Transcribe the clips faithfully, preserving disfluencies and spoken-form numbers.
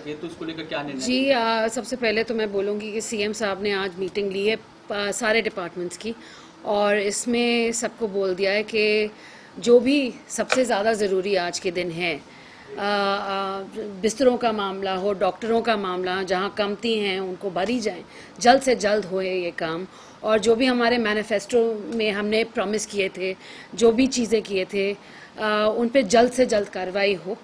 सके, तो इसको लेकर क्या निर्णय? जी आ, सबसे पहले तो मैं बोलूँगी कि सीएम साहब ने आज मीटिंग ली है आ, सारे डिपार्टमेंट्स की, और इसमें सबको बोल दिया है कि जो भी सबसे ज़्यादा ज़रूरी आज के दिन है, आ, आ, बिस्तरों का मामला हो, डॉक्टरों का मामला, जहाँ कमती हैं उनको भरी जाए, जल्द से जल्द होए ये काम। और जो भी हमारे मैनिफेस्टो में हमने प्रॉमिस किए थे, जो भी चीज़ें किए थे, आ, उन पे जल्द से जल्द कार्रवाई हो।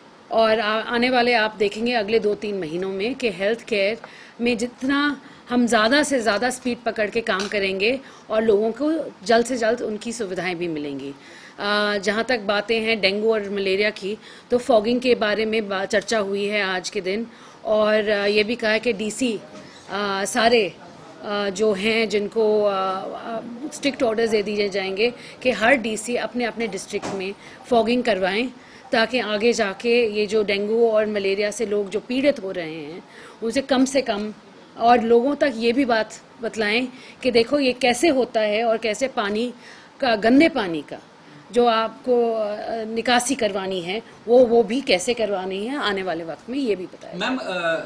और आ, आने वाले आप देखेंगे अगले दो तीन महीनों में कि हेल्थ केयर में जितना हम ज़्यादा से ज़्यादा स्पीड पकड़ के काम करेंगे और लोगों को जल्द से जल्द उनकी सुविधाएं भी मिलेंगी। जहाँ तक बातें हैं डेंगू और मलेरिया की, तो फॉगिंग के बारे में चर्चा हुई है आज के दिन, और आ, ये भी कहा है कि डीसी आ, सारे आ, जो हैं जिनको स्ट्रिक्ट ऑर्डर्स दे दिए जाएंगे कि हर डीसी अपने अपने डिस्ट्रिक्ट में फॉगिंग करवाएं, ताकि आगे जाके ये जो डेंगू और मलेरिया से लोग जो पीड़ित हो रहे हैं उनसे कम से कम, और लोगों तक ये भी बात बतलाएं कि देखो ये कैसे होता है और कैसे पानी का, गंदे पानी का जो आपको निकासी करवानी है वो वो भी कैसे करवानी है आने वाले वक्त में, ये भी बताया। मैम,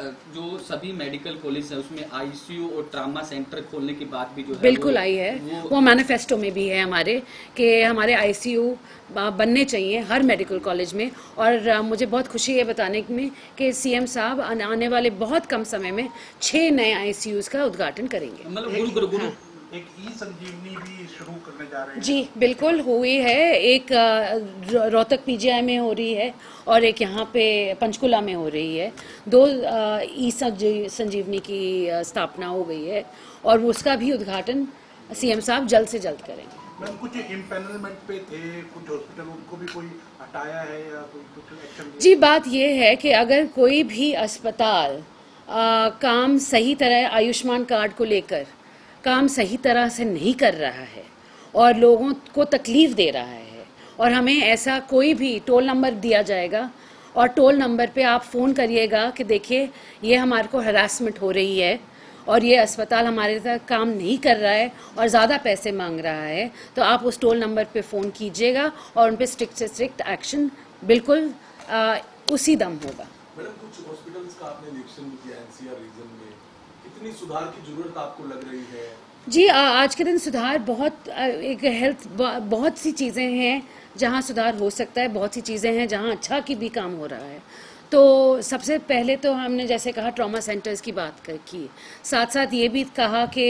जो सभी मेडिकल कॉलेज है उसमें आईसीयू और ट्रामा सेंटर खोलने की बात भी जो है बिल्कुल आई है, वो, वो मैनिफेस्टो में भी है हमारे कि हमारे आईसीयू बनने चाहिए हर मेडिकल कॉलेज में। और मुझे बहुत खुशी है बताने में कि सीएम साहब आने वाले बहुत कम समय में छह नए आईसीयूज का उद्घाटन करेंगे। मतलब गुरु गुरु एक ई संजीवनी भी शुरू करने जा रहे हैं। जी बिल्कुल हुई है, एक रोहतक पीजीआई में हो रही है और एक यहाँ पे पंचकुला में हो रही है। दो ई संजीवनी की स्थापना हो गई है और उसका भी उद्घाटन सीएम साहब जल्द से जल्द करेंगे। मैम, कुछ इम्पैनलमेंट पे थे कुछ हॉस्पिटल, उनको भी कोई हटाया है या कुछ एक्शन? जी बात ये है कि अगर कोई भी अस्पताल आ, काम सही तरह आयुष्मान कार्ड को लेकर काम सही तरह से नहीं कर रहा है और लोगों को तकलीफ दे रहा है, और हमें ऐसा कोई भी टोल नंबर दिया जाएगा और टोल नंबर पे आप फ़ोन करिएगा कि देखिए ये हमारे को हरासमेंट हो रही है और ये अस्पताल हमारे साथ काम नहीं कर रहा है और ज़्यादा पैसे मांग रहा है, तो आप उस टोल नंबर पे फ़ोन कीजिएगा और उन पर स्ट्रिक्ट से स्ट्रिक्ट एक्शन बिल्कुल आ, उसी दम होगा। मैडम, कुछ हॉस्पिटल्स का आपने निरीक्षण किया एनसीआर रीजन में, कितनी सुधार की जरूरत आपको लग रही है? जी आ, आज के दिन सुधार बहुत एक हेल्थ बहुत सी चीज़ें हैं जहां सुधार हो सकता है, बहुत सी चीज़ें हैं जहां अच्छा की भी काम हो रहा है। तो सबसे पहले तो हमने जैसे कहा ट्रॉमा सेंटर्स की बात कर की, साथ साथ ये भी कहा कि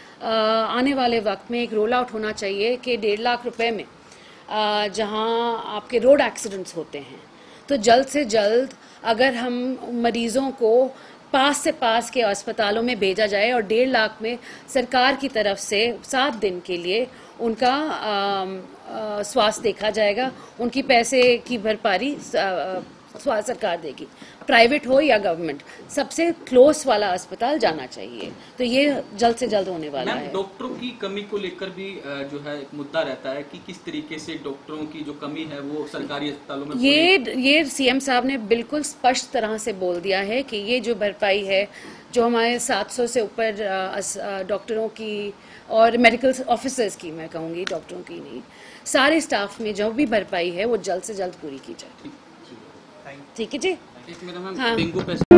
आने वाले वक्त में एक रोल आउट होना चाहिए कि डेढ़ लाख रुपए में जहां आपके रोड एक्सीडेंट्स होते हैं तो जल्द से जल्द अगर हम मरीज़ों को पास से पास के अस्पतालों में भेजा जाए और डेढ़ लाख में सरकार की तरफ से सात दिन के लिए उनका स्वास्थ्य देखा जाएगा, उनकी पैसे की भरपाई स्वास्थ्य सरकार देगी, प्राइवेट हो या गवर्नमेंट, सबसे क्लोज वाला अस्पताल जाना चाहिए। तो ये जल्द से जल्द होने वाला है। डॉक्टरों की कमी को लेकर भी जो है एक मुद्दा रहता है कि किस तरीके से डॉक्टरों की जो कमी है वो सरकारी अस्पतालों में, ये ये सीएम साहब ने बिल्कुल स्पष्ट तरह से बोल दिया है कि ये जो भरपाई है जो हमारे सात सौ से ऊपर डॉक्टरों की और मेडिकल ऑफिसर्स की, मैं कहूँगी डॉक्टरों की नहीं, सारे स्टाफ में जो भी भरपाई है वो जल्द से जल्द पूरी की जाए। ठीक है जी। एक मेरा हाँ। डेंगू